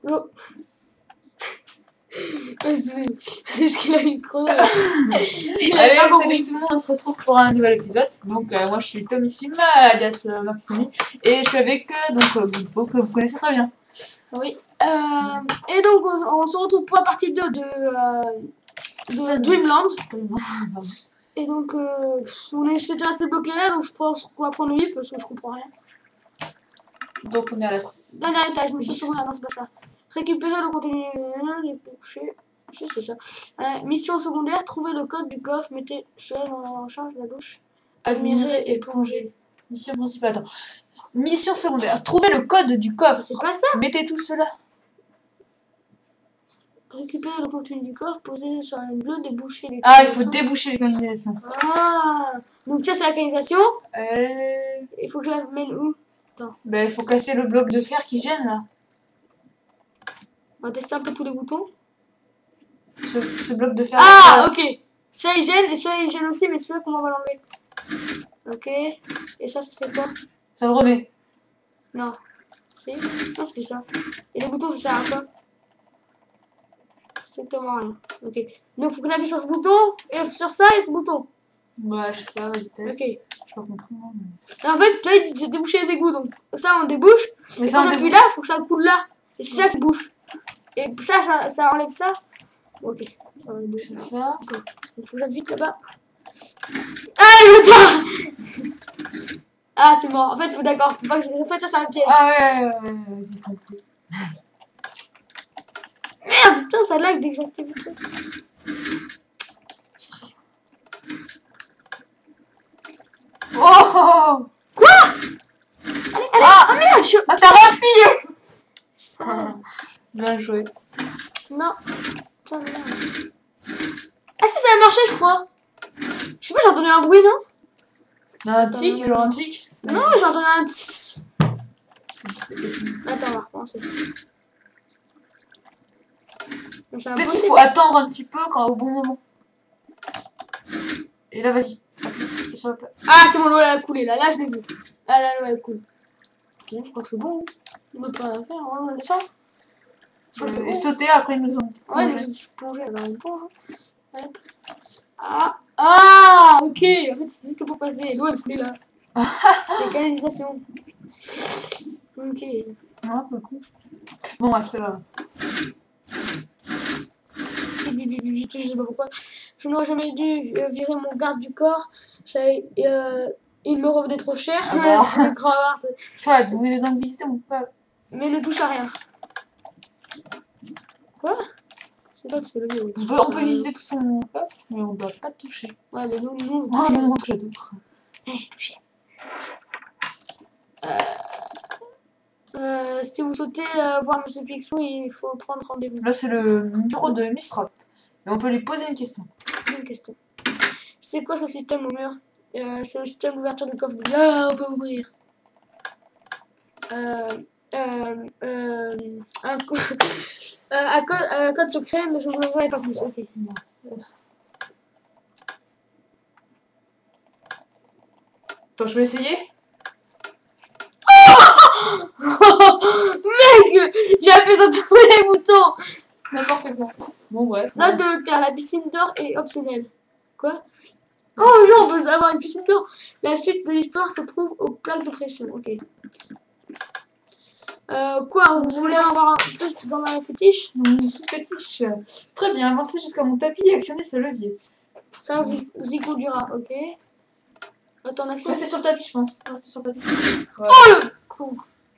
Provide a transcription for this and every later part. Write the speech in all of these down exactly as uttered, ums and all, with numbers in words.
Oh. C'est ce qu'il a eu crevé. Allez, salut tout le monde, on se retrouve pour un nouvel épisode. Donc euh, moi je suis Tomissima, alias euh, Maxime, et je suis avec euh, donc euh, Bobo, que vous connaissez très bien. Oui. Euh, et donc on, on se retrouve pour la partie deux de, euh, de Dreamland. Et donc euh, on est c'était assez bloqué là, donc je pense qu'on va prendre le livre parce que je comprends rien. Donc on est à la dernier étage, mais je suis non c'est pas ça. Récupérer le contenu des bouchées. C'est ça. Euh, mission secondaire, trouver le code du coffre, mettez cela en charge de la douche. Admirer et plonger. Mission principale, attends. Mission secondaire, trouver le code du coffre. C'est pas ça. Mettez tout cela. Récupérer le contenu du coffre, poser sur la ligne bleue, déboucher les Ah, il faut déboucher les canalisations. Ah, donc ça c'est la canalisation. Euh... Il faut que je la mène où? Attends. Ben, il faut casser le bloc de fer qui gêne là. On va tester un peu tous les boutons. Ce, ce bloc de fer. Ah, ok. Ça il gêne et ça il gêne aussi, mais celui-là comment on va l'enlever? Ok. Et ça, ça fait quoi? Ça le remet. Non. Si. Non, ça fait ça. Et les boutons, ça sert à quoi? Strictement rien. Ok. Donc faut qu'on appuie sur ce bouton et sur ça et ce bouton. Ouais, je sais pas, vas-y teste. Ok. Je pas comprendre. En fait, tu vois, il déboucher les égouts. Donc ça, on débouche. Mais et ça, quand on j'appuie là, il faut que ça coule là. Et c'est ça qui bouge. Et ça, ça, ça enlève ça. Ok. C'est ça. Il faut que j'aille vite là-bas. Ah, le temps. Ah, c'est mort. En fait, faut d'accord. Faut pas que je... En fait, ça, c'est un piège. Ah ouais, ouais, ouais, ouais, j'ai compris. Merde, putain, ça lag dès que j'active le truc. Sérieux. Oh! Quoi? Allez, allez. Ah, ah merde, je... Ah, t'as refilé! Ça... Bien joué. Non. Putain, merde. Ah si, ça a marché, je crois. Je sais pas, j'ai entendu un bruit, non? Un tic, genre un tic? Non, j'ai entendu un tss. Attends, on va recommencer. Peut-être qu'il faut attendre un petit peu quand au bon moment. Et là, vas-y. Ah, c'est bon, l'eau elle a coulé, là, là je l'ai vu. Ah là, l'eau elle coule. Bon, je crois que c'est bon. On n'a pas à faire, on descend. Je crois que c'est bon. Sauter, après ils nous ont plongé. Ouais, ils ont plongé, alors on plonge. Hop. Ah, ah, ok. En fait, c'est juste pour passer. L'eau elle coulait là. C'était canalisation. Ok. Un peu con. Bon, ouais, c'est là. Je sais pas pourquoi. Je n'aurais jamais dû virer mon garde du corps. Ça, euh, il me revenait trop cher. Ah c'est grave. Soit, vous venez donc visiter mon peuple. Mais ne touche à rien. Quoi? C'est là que c'est le on, on peut visiter tout son peuple, mais on ne doit pas toucher. Ouais, mais nous, nous, on nous montre le d'autres. Eh, toucher. Euh... Euh, si vous souhaitez euh, voir Monsieur Picsou, il faut prendre rendez-vous. Là, c'est le bureau de Mistrop. Et on peut lui poser une question. Une question. C'est quoi ce système au mur? euh, C'est le système d'ouverture du coffre. Ah, on peut ouvrir. Euh, euh, euh, un, co euh, un, code, un code secret, mais je ne vous l'envoie pas plus. Ok. Attends, je vais essayer. Mec, j'ai appuyé sur tous les boutons. N'importe quoi. Bon, bref. Note de l'auteur, la piscine d'or est optionnelle. Quoi? Oh non, on peut avoir une piscine d'or. La suite de l'histoire se trouve aux plaques de pression. Ok. Euh, quoi, vous voulez en avoir un plus dans ma fétiche? Mon sous-fétiche. Très bien, avancez jusqu'à mon tapis et actionnez ce levier. Ça vous, vous y conduira, ok. Attends, action. Restez sur le tapis, je pense. Restez sur le tapis. Ouais. Oh le con.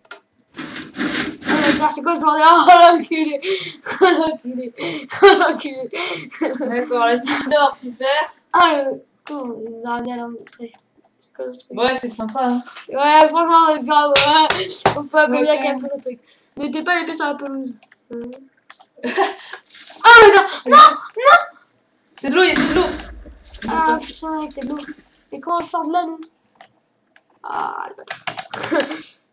Oh c'est quoi ce bordel? Oh l'enculé. Oh l'enculé. Oh l'enculé. D'accord, la piscine d'or, super. Ah le con, il nous aura bien la montrer. Ouais, c'est sympa. Hein. Ouais, franchement, on est grave. Ouais. On peut appeler la carte pour ce truc. Mettez pas l'épée sur la pelouse. Euh. Ah, mais non, non, non. C'est de l'eau, c'est de l'eau. Ah, putain, avec de l'eau. Et quand on sort de là, nous? Ah, le bâtard.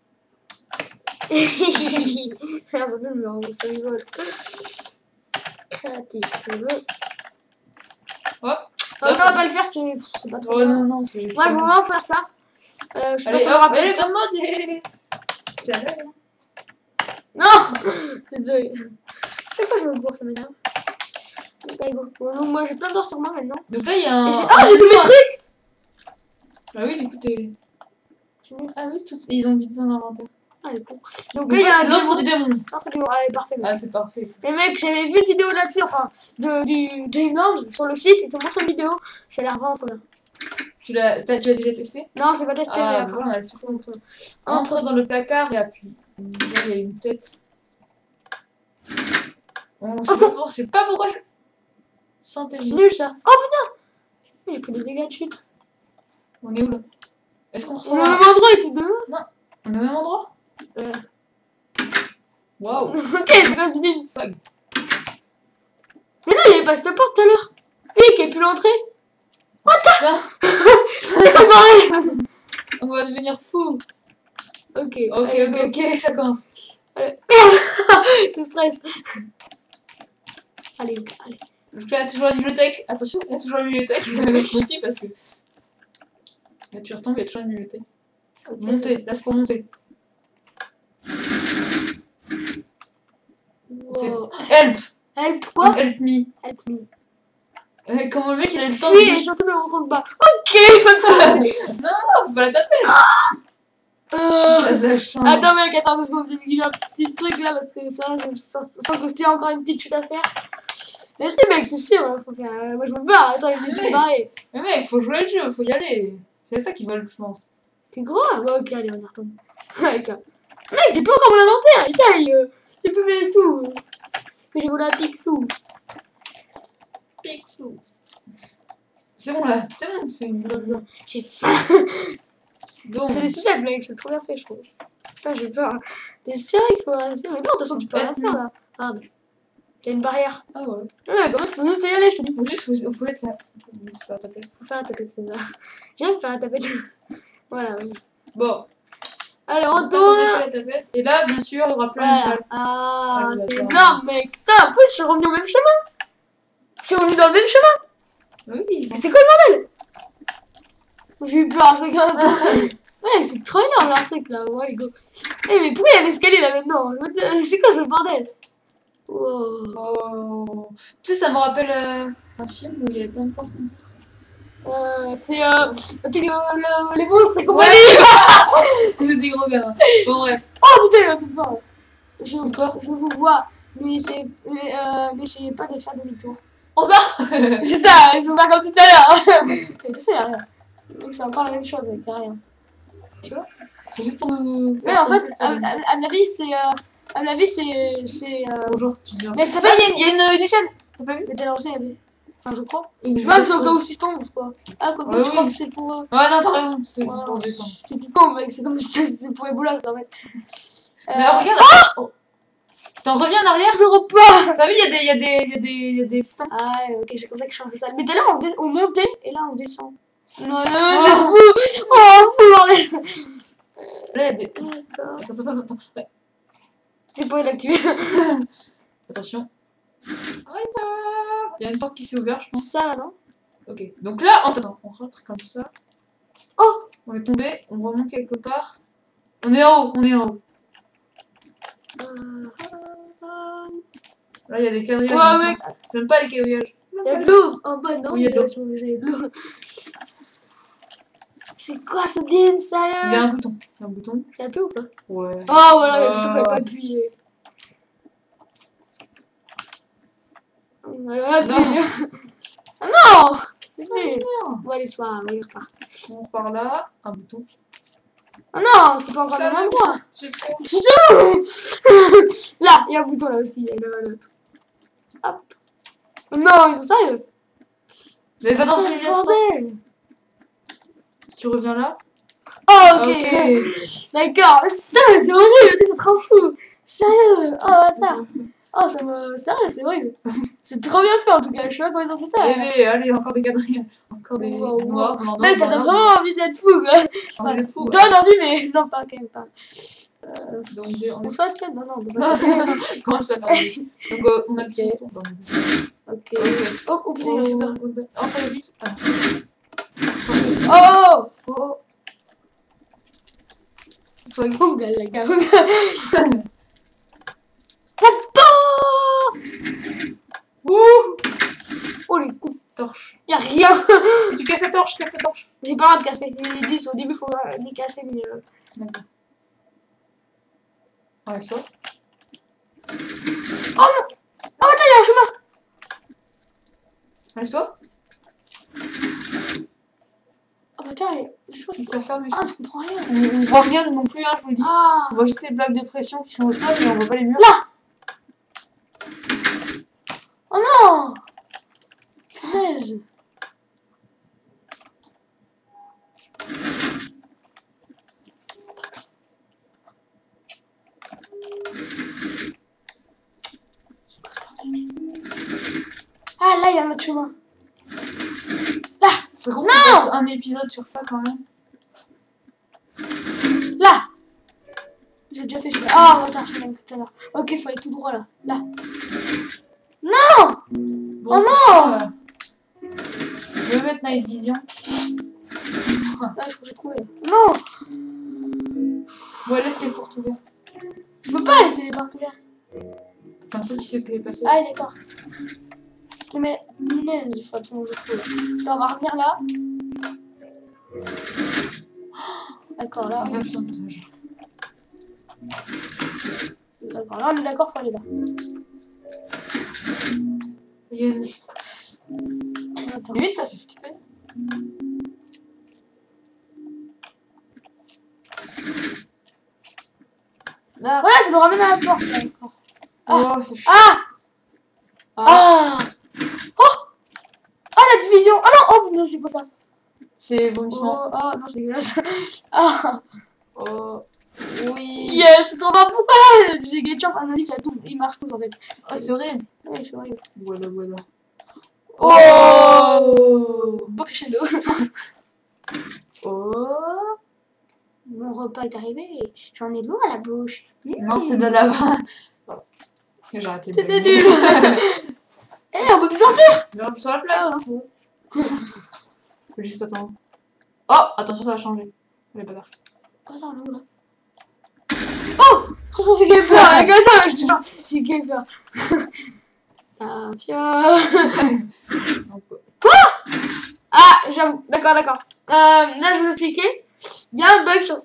Merde, ça me rend, ça rigole. Créatif, je veux. Oh. Non, ça va pas le faire, c'est pas trop. Oh non, non, c'est. Moi, je veux vraiment faire ça. Euh, je sais allez, pas si on me rappelle. Allez, comme mode et... Non. Désolé. Je sais pas, je veux voir, ça m'énerve. Allez, go. Bon, donc, moi, j'ai plein d'or sur moi maintenant. Donc là, il y a un. Ah, j'ai plus les trucs! Bah oui, du coup, t'es. Ah oui, tout... ils ont mis dans l'inventaire. Ah, les cons. Donc là, il y a l'autre du démon. L'autre du démon. Allez, parfait. Ah, c'est parfait. Mais mec, j'avais vu une vidéo là-dessus, enfin, de, du Dreamland sur le site, ils te montrent une vidéo. Ça a l'air vraiment trop bien. Tu l'as déjà testé? Non, je l'ai pas testé, ah, mais après, voilà, c'est c'est trop bien. Entre dans le placard et appuie. Là, il y a une tête. On sait pas, on sait pas pourquoi je. Santé. C'est nul ça. Oh putain! J'ai pris des dégâts de chute. On est où là? Est-ce qu'on On retrouve est au même endroit, ils sont deux. Non. On est au même endroit? Ouais. Waouh. Ok, c'est quoi ce bin? Mais non, il y avait pas cette porte tout à l'heure. Lui qui a pu l'entrer. What the? C'est comme pareil. On va devenir fou. Ok, ok, allez, ok, ok, ça commence. Allez. Merde. Je stresse. Allez, ok, allez. Donc là, il y a toujours la bibliothèque. Attention, il y a toujours la bibliothèque. Je me méfie parce que. Là, tu retombes, il y a toujours une bibliothèque. Okay, monter, là c'est pour monter. Wow. Help! Help quoi? Help me. Help me. Euh, comment le mec il a le temps oui, de. Oui, et surtout me rencontre pas. Ok, pas de ça. Non, non, faut pas la taper. Ah euh... Attends mec, attends, parce qu'on fait un petit truc là, parce que ça, je sens que c'est encore une petite chute à faire. Mais si mec, c'est sûr, hein, faut faire... moi je me barre, attends, il me dit de barrer. Mais mec, faut jouer le jeu, faut y aller. C'est ça qu'ils veulent, je pense. T'es gros? Ouais, ok, allez, on y retourne. Mec, mec, j'ai plus encore mon inventaire, il taille. Euh, j'ai plus mes sous. Parce que j'ai volé un Picsou. Picsou. C'est bon là, c'est bon, c'est une blague. J'ai faim. Donc. C'est des sucettes, mec, c'est trop bien fait, je trouve. Putain, j'ai peur. T'es sérieux, il faut arrêter. Mais non, de toute façon, tu peux rien faire là. Regarde. Il y a une barrière. Ah ouais. Ouais, comment tu peux juste y aller, je te dis. Faut juste, faut, faut être là. Faut faire la tapette. Faut faire la tapette, c'est ça. J'aime faire la tapette. Voilà, oui. Bon. Allez, on On retourne. a fait la tapette. Et là, bien sûr, il y aura plein de voilà. salles. Ah, Ah, c'est d'accord. énorme, mec. Putain, en plus, je suis revenu au même chemin. Je suis revenu dans le même chemin. Oui, ils ont... C'est quoi le bordel? J'ai eu peur, je regarde. Ouais, c'est trop énorme leur truc là. Ouais, les go. Eh, mais pourquoi il y a l'escalier là maintenant? C'est quoi ce bordel? Wow. Oh. Tu sais, ça me rappelle euh, un film où il y avait plein de portes comme ça. Euh, c'est euh, le, le, les monstres, c'est comment? Ouais. C'est des gros gars. Bon, bref. Oh putain, il a fait peur. Je, C'est quoi? je vous vois. N'essayez euh, pas de faire demi-tour. Oh bah. C'est ça, ils se font pas comme tout à l'heure. Tu sais, il y a rien. Donc c'est encore la même chose avec rien. Tu vois? C'est juste pour nous. Mais en fait, à, à, à mon avis, c'est. Euh, à mon avis, c'est. c'est euh... Bonjour, tu viens. Mais ça fait. Il y a une, une échelle. T'as pas vu? Mais t'as lancé, mais. Enfin, je crois. Je vois que c'est au cas où si je tombe, quoi. Ah, quoi, ouais, je crois que c'est pour. Euh... Ouais, non, t'as raison. C'est voilà, pour descendre. C'est tout tombe, mec. C'est comme si c'était pour Ebola, ça, en fait. Euh... Mais regarde. Oh, t'en reviens en arrière? Je repars. T'as vu, il y a des, il y a des, il y a des, il y a des pistons. Ah, ok, c'est comme ça que je change de salle. Mais tout à l'heure, on, dé... on montait et là, on descend. Non, non, non, c'est fou. Oh, fou, bordel. Là, il y a des. D'accord. Attends, attends, attends. Ouais. J'ai pas envie de l'activer. Attention. Il y a une porte qui s'est ouverte, je pense. Ça, là, non? Ok. Donc là, attends, on rentre comme ça. Oh! On est tombé, on remonte quelque part. On est en haut, on est en haut. Euh... Là, il y a des quadrillages. Ouais, mec. J'aime pas les quadrillages. Il y a de l'eau en bas, non? Oui, il y a de l'eau. J'ai de l'eau. C'est quoi ce bin, sérieux? Il y a un bouton. Il y a un bouton. J'ai appuyé ou pas? Ouais. Oh, voilà, mais Oh. ça fallait pas appuyer. Voilà, appuyer. Ah non! C'est nul. Bon, allez, c'est pas grave, allez, repart. On part là, un bouton. Ah non, c'est pas encore Ça le même endroit. J'ai trop. Là, il y a un bouton là aussi, et là, l'autre. Hop. Non, ils sont sérieux. Mais fais attention, ce Juliette, bordel. Si tu reviens là. Oh, ok. Ok. D'accord. Ça, c'est horrible, t'es trop fou. Sérieux. Oh, attends. Oh, ça me. Sérieux, c'est horrible. C'est trop bien fait en tout cas. Je sais pas comment ils ont fait ça. Allez, allez, encore des quadrillages. Encore des Wow, wow. noirs. blancs, Mais ça noirs, donne noirs, vraiment envie d'être fou, quoi. noirs. Envie d'être fou, ouais. Donne envie, mais non, pas quand même pas. Euh, Donc, des- on on est saute là? Non, non, on peut pas sauter. Comment ça va faire? Donc, euh, on a le petit bouton dans le bouton. Ok. Ok. Oh, oh putain, j'ai peur. Oh, oh, fallait vite. Ah. Oh! Oh, oh. Soy Google, les gars. Y'a rien. Si tu casses la torche, casse la torche. J'ai pas le droit de casser. Ils disent au début, faut les casser, mais. Euh... D'accord. Ouais, ça. Oh non! Oh, attends, y'a un chemin! Allez-toi. Oh, bah, tiens, je sais pas Si ça ferme, Ah, je comprends rien. On, on voit rien non plus, hein, je vous le dis. Ah! On voit juste les plaques de pression qui sont au sol, mais on voit pas les murs. Là! Oh non! Punaise! Ah, là, il y a un autre chemin. Là! C'est con qu'on fasse un épisode sur ça quand même. Là! J'ai déjà fait chemin. Ah, oh, attends, chemin tout à l'heure. Ok, faut aller tout droit là. Là. Non! Bon, oh non! Chiant, je vais mettre Night Vision. Là, je crois que j'ai trouvé. Non! Ouais, laisse les portes ouvertes. Je peux pas laisser les portes ouvertes. Comme ça, tu sais que t'es passé. Ah, d'accord. Mais, mais, il faut absolument que je trouve. Attends, on va revenir là. D'accord, là. Il y a besoin de passage. D'accord, là, on est d'accord, faut aller là. Il y a une... Attends. Limite, ça fait flipper. Là. Voilà, ça nous ramène à la porte. D'accord. Ah. Oh, c'est chaud. Ah! Ah. Ah! Oh! Ah, la division! Ah non! Oh, non, c'est quoi ça? C'est vomissement. Oh, oh, non, c'est dégueulasse. Ah! Oh. Oui. Yes, c'est trop bien. Pourquoi? J'ai gagné de chance, un avis, tout, il marche tous en fait. Oh, c'est horrible. Oui, c'est horrible. Voilà, voilà. Oh! Bon crescendo. Oh. Mon repas est arrivé. J'en ai de l'eau à la bouche. Non, c'est de là-bas. J'ai arrêté. C'était nul. Eh, on peut plus sortir. Il y aura plus sur la plage. Ah, non, c'est bon. Faut juste attendre. Oh, attention, ça va changer. Elle est pas là. Oh, ça, on est où là? Oh! Ça, ça fait gay peur. Les gars, attends, je te jure, ça fait gay peur. Ah, quoi? Ah, j'avoue. D'accord, d'accord. Euh, là, je vais vous expliquer. Il y a un bug sur...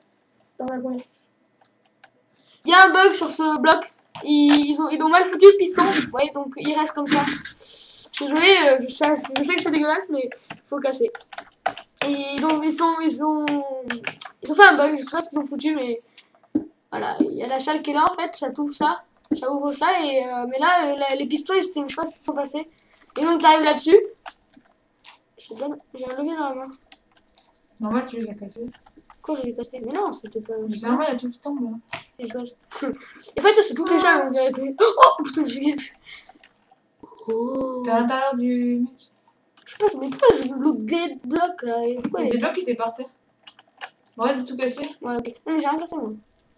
Il y a un bug sur ce bloc. Ils, ils, ont, ils ont mal foutu le piston. Ouais, donc il reste comme ça. Je suis désolée, euh, je, sais, je sais que c'est dégueulasse, mais il faut casser. Et ils ont, ils, sont, ils, ont, ils ont fait un bug, je sais pas ce qu'ils ont foutu, mais voilà, il y a la salle qui est là en fait, ça ouvre ça, ça ouvre ça, et euh, mais là, la, les pistons, ils, je sais pas s'ils sont passés. Et donc tu arrives là-dessus. J'ai un levier dans la main. Normal, tu les as cassés. Quoi, j'ai cassé? Mais non, c'était pas. Généralement, il y a tout qui tombe là. Et en fait, c'est toutes les salles, on dirait. Oh putain, j'ai gagné. Oh. T'es à l'intérieur du mec. Je sais pas, mais pourquoi j'ai des blocs là? Et pourquoi il y a des blocs qui étaient par terre. Ouais, de tout casser. Ouais, ok. Non, mais j'ai rien cassé moi.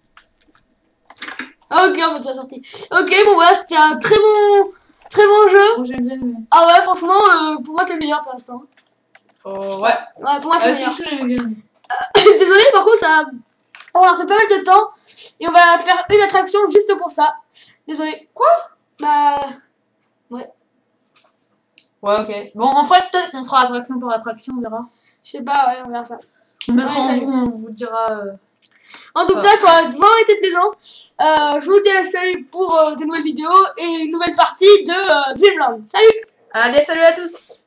Ok, on va déjà sortir. Ok, bon, voilà, c'était un très bon, très bon jeu. Moi, j'aime bien aimé. Ah ouais, franchement, euh, pour moi, c'est le meilleur pour l'instant. Oh, ouais. Ouais, pour moi, c'est euh, le meilleur. j'aimais bien. Désolé, par contre, ça. On a pris pas mal de temps. Et on va faire une attraction juste pour ça. Désolé. Quoi? Bah. Ouais. Ouais, ok. Bon, en fait, peut-être qu'on fera attraction par attraction, on verra. Je sais pas, ouais, on verra ça. On mettra Ouais, en ça vous, on vous dira. Euh... En tout cas, ça a vraiment été plaisant. Euh, je vous dis à la salut pour euh, de nouvelles vidéos et une nouvelle partie de euh, Dreamland. Salut! Allez, salut à tous!